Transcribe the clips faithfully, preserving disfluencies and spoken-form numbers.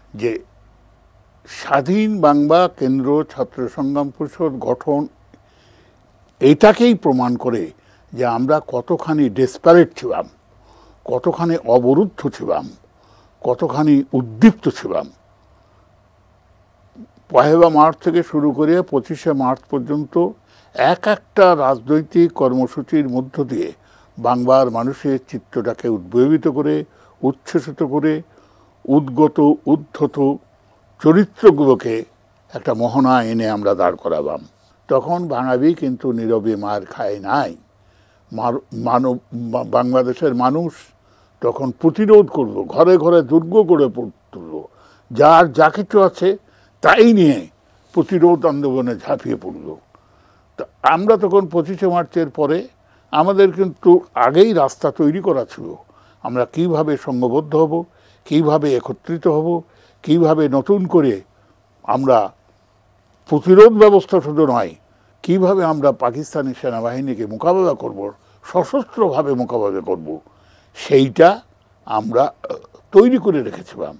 যে স্বাধীন বাংলা কেন্দ্র ছাত্র সংগ্রাম পরিষদ গঠন এইটাকেই প্রমাণ করে যে আমরা কতখানি ডেসপারেট ছিলাম, কতখানি অবরুদ্ধ ছিলাম, কতখানি উদ্দীপ্ত ছিলাম। পহেলা মার্চ থেকে শুরু করে পঁচিশে মার্চ পর্যন্ত এক একটা রাজনৈতিক কর্মসূচির মধ্য দিয়ে বাংলার মানুষের চিত্তটাকে উদ্বেলিত করে, উচ্ছ্বসিত করে, উদ্গত উদ্ধত চরিত্রগুলোকে একটা মোহনা এনে আমরা দাঁড় করালাম। তখন বাঙালি কিন্তু নীরবে মার খায় নাই। মানব বাংলাদেশের মানুষ তখন প্রতিরোধ করলো, ঘরে ঘরে দুর্গ গড়ে তুলল, যার যা কিছু আছে তাই নিয়ে প্রতিরোধ আন্দোলনে ঝাঁপিয়ে পড়ল। তো আমরা তখন পঁচিশে মার্চের পরে আমাদের কিন্তু আগেই রাস্তা তৈরি করা ছিল, আমরা কিভাবে সংঘবদ্ধ হব, কিভাবে একত্রিত হব, কিভাবে নতুন করে আমরা প্রতিরোধ ব্যবস্থা শুধু নয়, কিভাবে আমরা পাকিস্তানি সেনাবাহিনীকে মোকাবেলা করব, সশস্ত্রভাবে মোকাবেলা করব, সেইটা আমরা তৈরি করে রেখেছিলাম।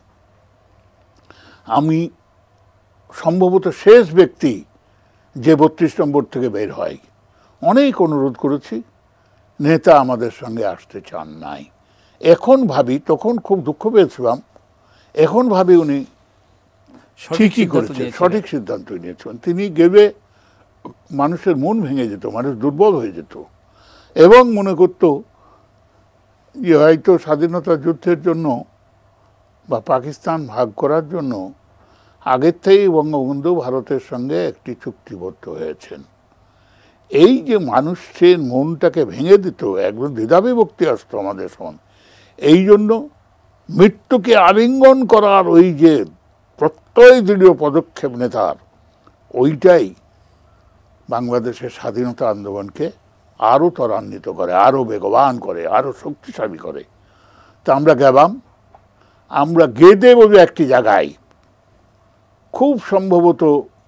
আমি সম্ভবত শেষ ব্যক্তি যে বত্রিশ নম্বর থেকে বের হয়। অনেক অনুরোধ করেছি, নেতা আমাদের সঙ্গে আসতে চান নাই। এখন ভাবি, তখন খুব দুঃখ পেয়েছিলাম, এখন ভাবি উনি ঠিকই করেছেন, সঠিক সিদ্ধান্ত নিয়েছেন। তিনি গেলে মানুষের মন ভেঙে যেত, মানুষ দুর্বল হয়ে যেত এবং মনে করত যে হয়তো স্বাধীনতা যুদ্ধের জন্য বা পাকিস্তান ভাগ করার জন্য আগের থেকেই বঙ্গবন্ধু ভারতের সঙ্গে একটি চুক্তিবদ্ধ হয়েছেন। এই যে মানুষের মনটাকে ভেঙে দিত, একদম দ্বিধাবিভক্তি আসতো আমাদের সমান। এই জন্য মৃত্যুকে আলিঙ্গন করার ওই যে প্রত্যয় দৃঢ় পদক্ষেপ নেতার, ওইটাই বাংলাদেশের স্বাধীনতা আন্দোলনকে আরও ত্বরান্বিত করে, আরও বেগবান করে, আরও শক্তিশালী করে। তা আমরা গেলাম, আমরা গেদে বলে একটি জায়গায়, খুব সম্ভবত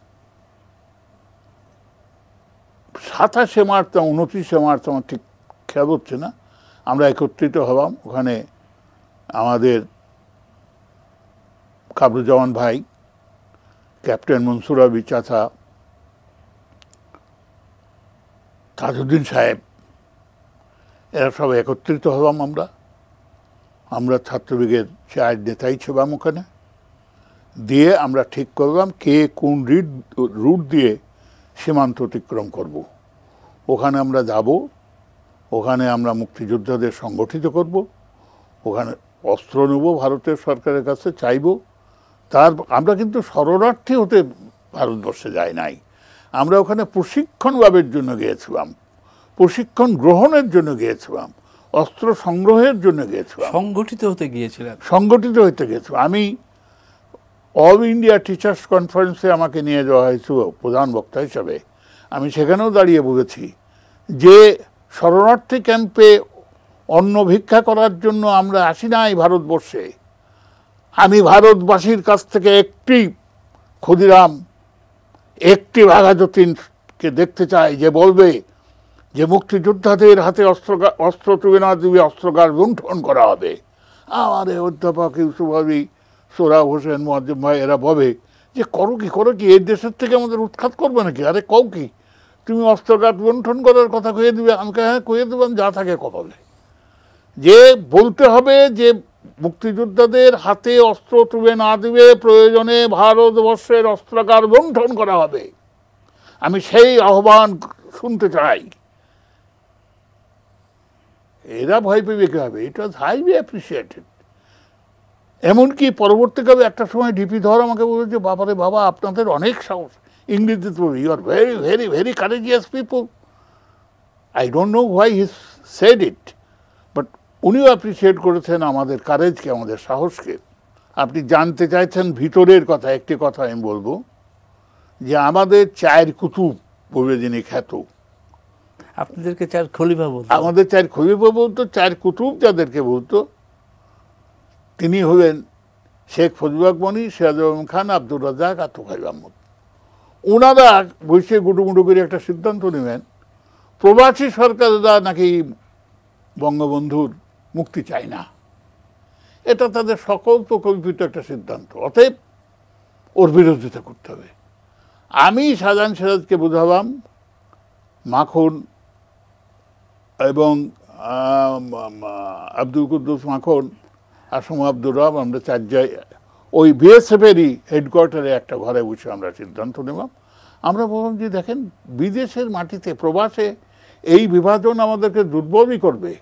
সাতাশে মার্চ না উনত্রিশে মার্চ, আমার ঠিক খেয়াল হচ্ছে না, আমরা একত্রিত হলাম। ওখানে আমাদের কাবরুজ্জামান ভাই, ক্যাপ্টেন মনসুর আলী চাচা, তাজউদ্দিন সাহেব, এরা সব একত্রিত হলাম। আমরা আমরা ছাত্রলীগের চার নেতাই ছিলাম ওখানে। দিয়ে আমরা ঠিক করলাম কে কোন রিট রুট দিয়ে সীমান্ত অতিক্রম করব। ওখানে আমরা যাব, ওখানে আমরা মুক্তিযোদ্ধাদের সংগঠিত করব, ওখানে অস্ত্র নেব ভারতের সরকারের কাছে, চাইব। তার আমরা কিন্তু শরণার্থী হতে ভারতবর্ষে যাই নাই, আমরা ওখানে প্রশিক্ষণ লাভের জন্য গিয়েছিলাম, প্রশিক্ষণ গ্রহণের জন্য গিয়েছিলাম, অস্ত্র সংগ্রহের জন্য গিয়েছিলাম, সংগঠিত হতে গিয়েছিলাম সংগঠিত হতে গিয়েছিলাম আমি অল ইন্ডিয়া টিচার্স কনফারেন্সে আমাকে নিয়ে যাওয়া হয়েছিল প্রধান বক্তা হিসাবে। আমি সেখানেও দাঁড়িয়ে বলেছি যে শরণার্থী ক্যাম্পে অন্ন ভিক্ষা করার জন্য আমরা আসি নাই ভারতবর্ষে। আমি ভারতবাসীর কাছ থেকে একটি ক্ষুদিরাম, একটি বাঘাযতীনকে দেখতে চাই যে বলবে যে মুক্তিযোদ্ধাদের হাতে অস্ত্র অস্ত্র তুলে না দিবে অস্ত্রগার লুণ্ঠন করা হবে। আমার অধ্যাপক ইউসুফ আলী, সোহরাব হোসেন, মুয়াজ্জম ভাই, এরা বলে যে করো কি করো কি, এই দেশের থেকে আমাদের উৎখাত করবে নাকি? আরে কও কি, তুমি অস্ত্রঘাত লুণ্ঠন করার কথা কয়ে দিবে? আমাকে হ্যাঁ কয়ে দেবেন, যা থাকে কপালে। যে বলতে হবে যে মুক্তিযোদ্ধাদের হাতে অস্ত্র তুলে না দিবে, প্রয়োজনে ভারতবর্ষের অস্ত্রাগার লুণ্ঠন করা হবে। আমি সেই আহ্বান শুনতে চাই। এরা ভয় পেবে কি হবে? It was highly appreciated. এমনকি পরবর্তীকালে একটা সময় ডিপি ধর আমাকে বলে যে বাবারে বাবা, আপনাদের অনেক সাহস। ইংরেজিতে বলি, you are very very very courageous people. I don't know why he said it, but উনিও অ্যাপ্রিসিয়েট করেছেন আমাদের কারেজকে, আমাদের সাহসকে। আপনি জানতে চাইছেন ভিতরের কথা, একটি কথা আমি বলবো যে আমাদের চায়ের কুতুব বলে যিনি খ্যাত, আপনাদেরকে চার খলিফা বলতো, আমাদের চার খলিফা বলতো, চার কুতুব যাদেরকে বলতো, তিনি হলেন শেখ ফজলুল মনি, সিরাজ আলম খান, আব্দুর রাজ্জাক, আর তোফায়েল আহমদ। ওনারা বসে গুটুমুটু করে একটা সিদ্ধান্ত নেবেন, প্রবাসী সরকাররা নাকি বঙ্গবন্ধুর মুক্তি চায় না। এটা তাদের সকল প্রকল্পিত একটা সিদ্ধান্ত, অতএব ওর বিরোধিতা করতে হবে। আমি শাহজাহান সিরাজকে বুঝালাম মাখন এবং আব্দুল কুদ্দুস মাখন, আসম আব্দুর রব, আমরা চার যাই ওই বিএসএফেরই হেডকোয়ার্টারে একটা ঘরে বসে আমরা সিদ্ধান্ত নিলাম। আমরা বললাম যে দেখেন, বিদেশের মাটিতে প্রবাসে এই বিভাজন আমাদেরকে দুর্বলই করবে।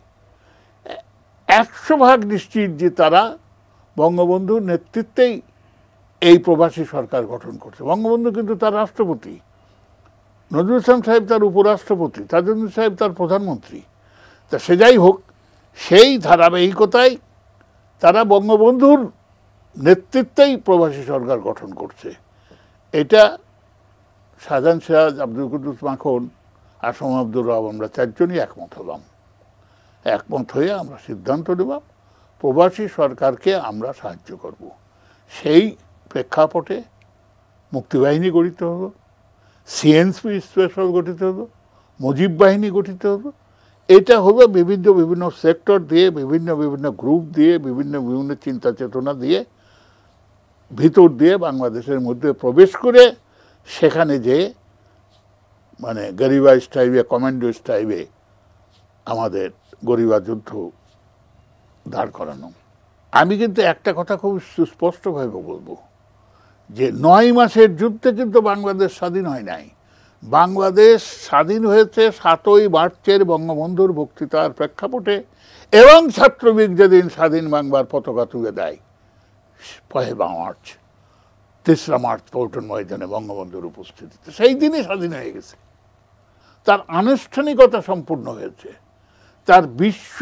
একশো ভাগ নিশ্চিত যে তারা বঙ্গবন্ধুর নেতৃত্বেই এই প্রবাসী সরকার গঠন করছে। বঙ্গবন্ধু কিন্তু তার রাষ্ট্রপতি, নজরুল ইসলাম সাহেব তার উপরাষ্ট্রপতি, তাজউদ্দিন সাহেব তার প্রধানমন্ত্রী। তা সে যাই হোক, সেই ধারাবাহিকতায় তারা বঙ্গবন্ধুর নেতৃত্বেই প্রবাসী সরকার গঠন করছে। এটা শাহজাহান সিরাজ, আব্দুল কুদ্দুস মাখন, আসম আব্দুর রব, আমরা চারজনই একমত হলাম। একমত হয়ে আমরা সিদ্ধান্ত নিলাম প্রবাসী সরকারকে আমরা সাহায্য করব। সেই প্রেক্ষাপটে মুক্তিবাহিনী গঠিত হলো, সিএনসি স্পেশাল গঠিত হলো, মুজিব বাহিনী গঠিত হলো। এটা হলো বিভিন্ন বিভিন্ন সেক্টর দিয়ে, বিভিন্ন বিভিন্ন গ্রুপ দিয়ে, বিভিন্ন বিভিন্ন চিন্তা চেতনা দিয়ে, ভিতর দিয়ে বাংলাদেশের মধ্যে প্রবেশ করে সেখানে যে মানে গরিবা স্টাইলে, কমান্ডো স্টাইলে আমাদের গরিবা যুদ্ধ দাঁড় করানো। আমি কিন্তু একটা কথা খুব সুস্পষ্টভাবে বলবো যে নয় মাসের যুদ্ধে কিন্তু বাংলাদেশ স্বাধীন হয় নাই। বাংলাদেশ স্বাধীন হয়েছে সাতই মার্চের বঙ্গবন্ধুর বক্তৃতার প্রেক্ষাপটে এবং ছাত্রলীগ যেদিন স্বাধীন বাংলার পতাকা তুলে দেয় পহেলা মার্চ, তেসরা মার্চ পল্টন ময়দানে বঙ্গবন্ধুর উপস্থিতিতে, সেই দিনই স্বাধীন হয়ে গেছে। তার আনুষ্ঠানিকতা সম্পূর্ণ হয়েছে, তার বিশ্ব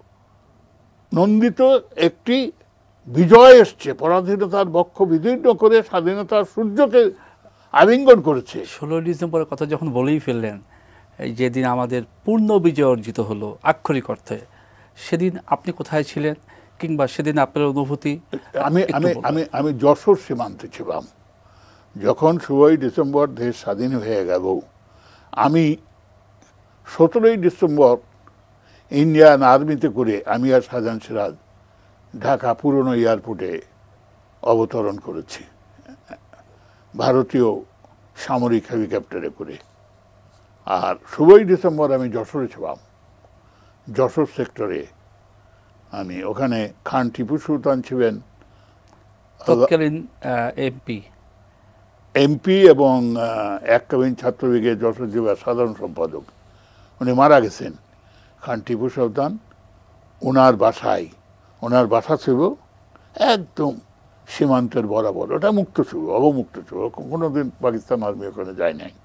নন্দিত একটি বিজয় এসছে, পরাধীনতার বক্ষ বিদীর্ণ করে স্বাধীনতার সূর্যকে আলিঙ্গন করেছে। ষোলোই ডিসেম্বরের কথা যখন বলেই ফেললেন, এই যেদিন আমাদের পূর্ণ বিজয় অর্জিত হলো আক্ষরিক অর্থে, সেদিন আপনি কোথায় ছিলেন কিংবা সেদিন আপনার অনুভূতি? আমি আমি আমি আমি যশোর সীমান্তে ছিলাম যখন ষোলোই ডিসেম্বর দেশ স্বাধীন হয়ে গেল। আমি সতেরোই ডিসেম্বর ইন্ডিয়ান আর্মিতে করে আমি আর শাহজাহান সিরাজ ঢাকা পুরনো এয়ারপোর্টে অবতরণ করেছি, ভারতীয় সামরিক হেলিকপ্টারে করে। আর ষোলোই ডিসেম্বর আমি যশোরে ছিলাম, যশোর সেক্টরে। আমি ওখানে খান টিপু সুলতান ছিলেন তৎকালীন এমপি এমপি এবং এককালীন ছাত্রলীগের যশোর জেলার সাধারণ সম্পাদক। উনি মারা গেছেন, খান টিপু সুলতান। ওনার বাসায়, ওনার বাসা ছিল একদম সীমান্তের বরাবর, ওটা মুক্ত ছিল, অবমুক্ত ছিল, কোনোদিন পাকিস্তান আর্মি ওখানে যায় নাই।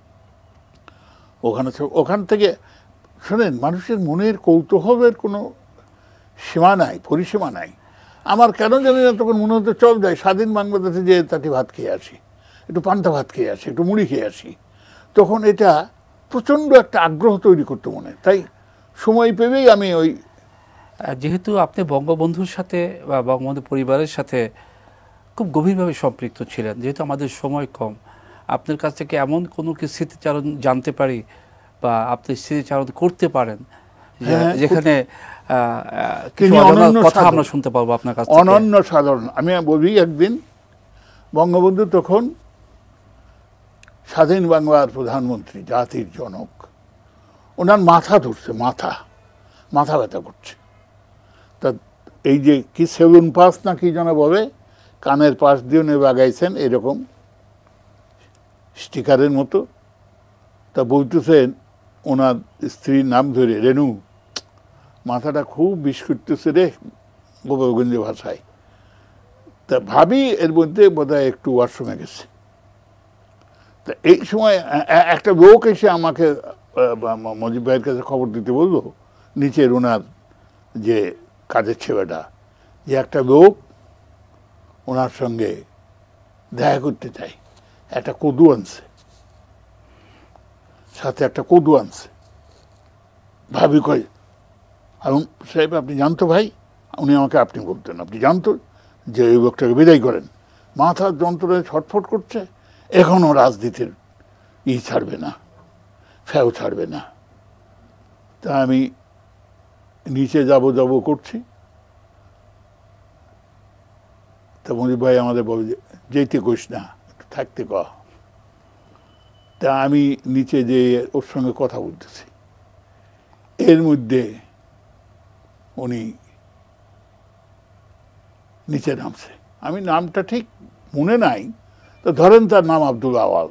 ওখানে ওখান থেকে শোনেন, মানুষের মনের কৌতূহলের কোনো সীমা নাই, পরিসীমা নাই। আমার কেন জানি না তখন মনে হতো চল যাই স্বাধীন বাংলাদেশে যে তাটি ভাত খেয়ে আসি, একটু পান্তা ভাত খেয়ে আসি, একটু মুড়ি খেয়ে আসি। তখন এটা প্রচণ্ড একটা আগ্রহ তৈরি করতো মনে। তাই সময় পেলেই আমি ওই, যেহেতু আপনি বঙ্গবন্ধুর সাথে বা বঙ্গবন্ধু পরিবারের সাথে খুব গভীরভাবে সম্পৃক্ত ছিলেন, যেহেতু আমাদের সময় কম, আপনার কাছ থেকে এমন কোনো কি স্মৃতিচারণ জানতে পারি বা আপনি স্মৃতিচারণ করতে পারেন যেখানে কথা আমরা শুনতে পারবো আপনার কাছ থেকে? অনন্য সাধারণ। আমি বলি, একদিন বঙ্গবন্ধু তখন স্বাধীন বাংলার প্রধানমন্ত্রী, জাতির জনক, ওনার মাথা ধরছে, মাথা মাথা ব্যথা করছে। তা এই যে কি সেলুন পাস না কি যেন বলে, কানের পাশ দিয়ে উনি লাগাইছেন এরকম স্টিকারের মতো। তা বলতেছেন ওনার স্ত্রীর নাম ধরে, রেনু, মাথাটা খুব বিষ করতেছে রে, গোপালগঞ্জ ভাষায়। তা ভাবি এর মধ্যে বোধহয় একটু ওয়াশরুমে গেছে। তা এই সময় একটা লোক এসে আমাকে মজিব ভাইয়ের কাছে খবর দিতে বললো, নিচের ওনার যে কাজের ছেলেটা, যে একটা লোক ওনার সঙ্গে দেখা করতে চাই, একটা কদু আনছে, সাথে একটা কদু আনছে। ভাবি কয়, এবং সাহেব আপনি জানতো ভাই? উনি আমাকে আপনি বলতেন, আপনি জানতো যে ওই লোকটাকে বিদায় করেন, মাথার যন্ত্রণায় ছটফট করছে, এখনও রাজনীতির ই ছাড়বে না, ফেও ছাড়বে না। তা আমি নিচে যাব যাব করছি, তা মুজিব ভাই আমাদের বলে যে যেতে কইস না, একটু থাকতে ক। তা আমি নিচে যে ওর সঙ্গে কথা বলতেছি, এর মধ্যে উনি নিচে নামছে। আমি নামটা ঠিক মনে নাই, তো ধরেন তার নাম আব্দুল আওয়াল।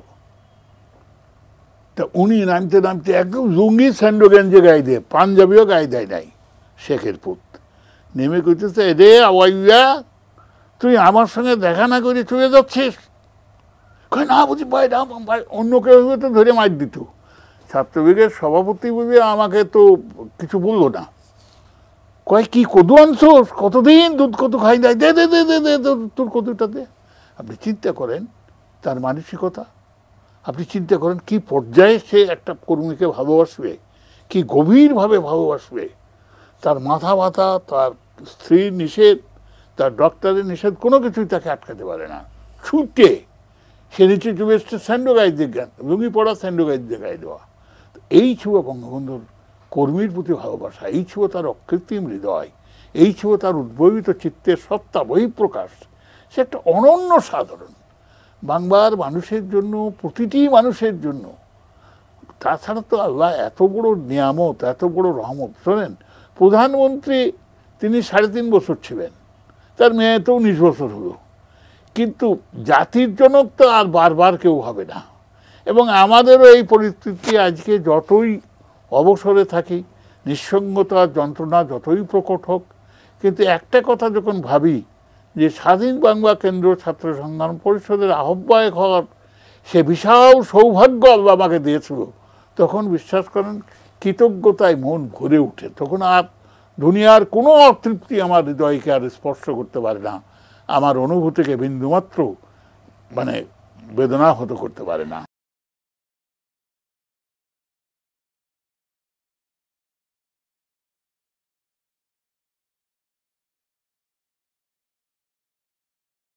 তা উনি নামতে নামতে একদম লুঙ্গি স্যান্ডো গেঞ্জে গায়ে দিয়ে, পাঞ্জাবিও গায়ে দেয় নাই, শেখের পুত নেমে কইতেছে, রে আওয়াইয়া তুই আমার সঙ্গে দেখা না করে চলে যাচ্ছিস? কয় না বুঝি ভাই না ভাই, অন্য কেউ তো ধরে মার দিত। ছাত্রলীগের সভাপতি বলে আমাকে তো কিছু বললো না। কয় কি কদু আনছোস, কতদিন দুধ কত খাই নাই, দে দে দে দে দে তোর কদুটা দে। আপনি চিন্তা করেন তার মানসিকতা, আপনি চিন্তা করেন কি পর্যায়ে সে একটা কর্মীকে ভালোবাসবে, কি গভীরভাবে ভালোবাসবে। তার মাথা ব্যথা, তার স্ত্রীর নিষেধ, তার ডক্টরের নিষেধ, কোনো কিছুই তাকে আটকাতে পারে না। ছুটে সে নিচে চলে এসছে স্যান্ডো গাইজ দিয়ে, লুঙ্গি পড়া স্যান্ডো গাইজ দিয়ে গায়ে দেওয়া। এই ছিল বঙ্গবন্ধুর কর্মীর প্রতি ভালোবাসা, এই ছিল তার অকৃত্রিম হৃদয়, এই ছিল তার উদ্ভাবিত চিত্তের সত্তা বহিঃপ্রকাশ। সে একটা অনন্য সাধারণ বাংলার মানুষের জন্য, প্রতিটি মানুষের জন্য। তাছাড়া তো আল্লাহ এত বড় নিয়ামত, এত বড় রহমত। শোনেন, প্রধানমন্ত্রী তিনি সাড়ে তিন বছর ছিলেন, তার মেয়ে তো উনিশ বছর হলো, কিন্তু জাতির জনক তো আর বারবার কেউ হবে না। এবং আমাদেরও এই পরিস্থিতি আজকে যতই অবসরে থাকি, নিঃসঙ্গতা যন্ত্রণা যতই প্রকট হোক, কিন্তু একটা কথা যখন ভাবি যে স্বাধীন বাংলা কেন্দ্র ছাত্র সংগ্রাম পরিষদের আহ্বায়ক হওয়ার সে বিশাল সৌভাগ্য আল্লাহ আমাকে দিয়েছিল, তখন বিশ্বাস করেন কৃতজ্ঞতায় মন ভরে ওঠে। তখন আর দুনিয়ার কোনো অতৃপ্তি আমার হৃদয়কে আর স্পর্শ করতে পারে না, আমার অনুভূতিকে বিন্দুমাত্র মানে বেদনা হতে করতে পারে না।